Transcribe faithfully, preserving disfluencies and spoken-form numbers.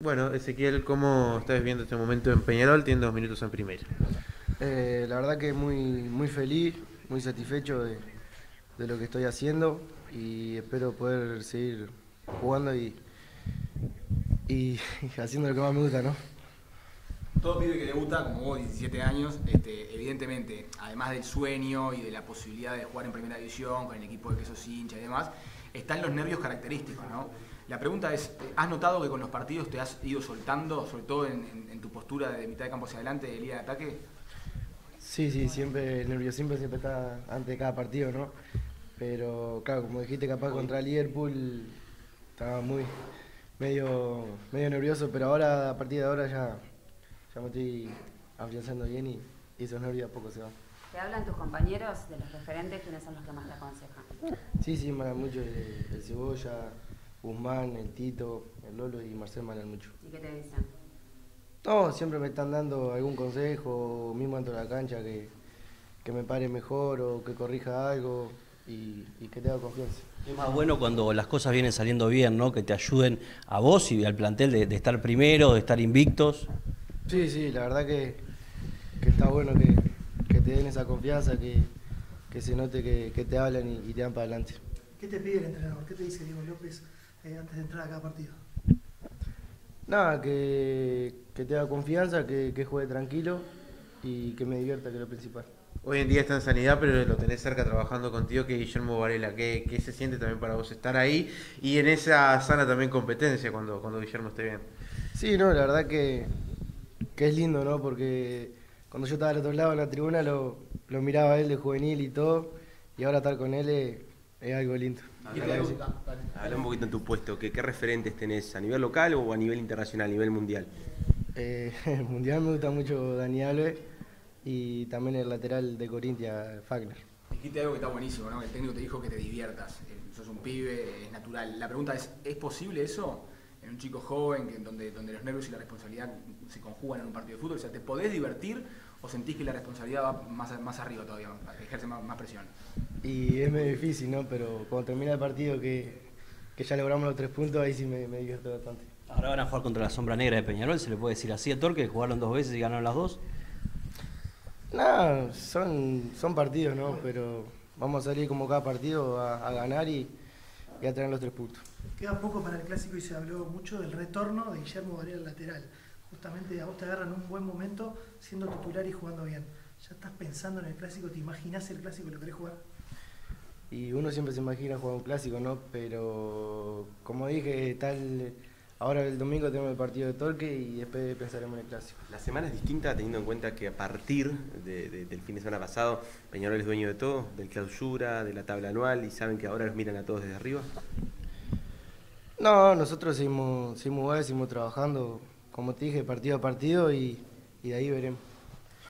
Bueno, Ezequiel, ¿cómo estás viendo este momento en Peñarol? Tiene dos minutos en primera. Eh, la verdad que muy, muy feliz, muy satisfecho de, de lo que estoy haciendo y espero poder seguir jugando y, y haciendo lo que más me gusta, ¿no? Todo pibe que debuta, como vos, diecisiete años, este, evidentemente, además del sueño y de la posibilidad de jugar en primera división con el equipo de que sos hincha y demás, están los nervios característicos, ¿no? La pregunta es, ¿has notado que con los partidos te has ido soltando, sobre todo en, en, en tu postura de mitad de campo hacia adelante, de línea de ataque? Sí, sí, siempre el nerviosismo siempre está antes de cada partido, ¿no? Pero claro, como dijiste, capaz contra Liverpool estaba muy medio, medio nervioso, pero ahora, a partir de ahora ya, ya me estoy afianzando bien y, y esos nervios a poco se van. ¿Te hablan tus compañeros de los referentes? ¿Quiénes son los que más te aconsejan? Sí, sí, me hablan mucho el, el Cebolla, Guzmán, el Tito, el Lolo y Marcel me hablan mucho. ¿Y qué te dicen? No, siempre me están dando algún consejo, mismo dentro de la cancha, que, que me pare mejor o que corrija algo y, y que tenga confianza. Es más bueno cuando las cosas vienen saliendo bien, ¿no? Que te ayuden a vos y al plantel de, de estar primero, de estar invictos. Sí, sí, la verdad que, que está bueno que, que te den esa confianza, que, que se note que, que te hablan y, y te dan para adelante. ¿Qué te pide el entrenador? ¿Qué te dice Diego López eh, antes de entrar a cada partido? Nada, que, que te haga confianza, que, que juegue tranquilo y que me divierta, que es lo principal. Hoy en día está en Sanidad, pero lo tenés cerca trabajando contigo, que es Guillermo Varela. ¿Qué, qué se siente también para vos estar ahí y en esa sana también competencia cuando, cuando Guillermo esté bien? Sí, no, la verdad que, que es lindo, ¿no? Porque cuando yo estaba al otro lado en la tribuna lo, lo miraba a él de juvenil y todo, y ahora estar con él es, es algo lindo. Habla un poquito en tu puesto, ¿qué, qué referentes tenés a nivel local o a nivel internacional, a nivel mundial? Eh, el mundial me gusta mucho Dani Alves y también el lateral de Corinthians, Fagner. Dijiste algo que está buenísimo, ¿no? El técnico te dijo que te diviertas, eh, sos un pibe, es natural. La pregunta es, ¿es posible eso en un chico joven que, donde, donde los nervios y la responsabilidad se conjugan en un partido de fútbol? O sea, ¿te podés divertir o sentís que la responsabilidad va más, más arriba todavía, ejerce más, más presión? Y es medio difícil, ¿no? Pero cuando termina el partido que, que ya logramos los tres puntos, ahí sí me, me divierto bastante. Ahora van a jugar contra la Sombra Negra de Peñarol, ¿se le puede decir así a Torque? ¿Jugaron dos veces y ganaron las dos? No, son, son partidos, ¿no? Pero vamos a salir como cada partido a, a ganar y, y a tener los tres puntos. Queda poco para el clásico y se habló mucho del retorno de Guillermo Varela al lateral. Justamente a vos te agarran un buen momento siendo titular y jugando bien. ¿Ya estás pensando en el clásico? ¿Te imaginás el clásico y lo querés jugar? Y uno siempre se imagina jugar un clásico, ¿no? Pero como dije, tal, ahora el domingo tenemos el partido de Torque y después pensaremos en el clásico. La semana es distinta teniendo en cuenta que a partir de, de, del fin de semana pasado Peñarol es dueño de todo, del clausura, de la tabla anual y saben que ahora los miran a todos desde arriba. No, nosotros seguimos, seguimos igual, seguimos trabajando, como te dije, partido a partido y, y de ahí veremos.